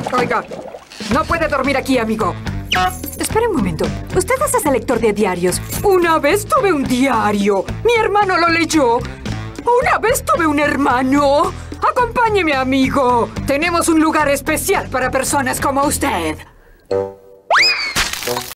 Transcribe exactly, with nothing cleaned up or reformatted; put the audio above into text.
Oiga, no puede dormir aquí, amigo. Espere un momento. ¿Usted es ese lector de diarios? Una vez tuve un diario. Mi hermano lo leyó. Una vez tuve un hermano. Acompáñeme, amigo. Tenemos un lugar especial para personas como usted.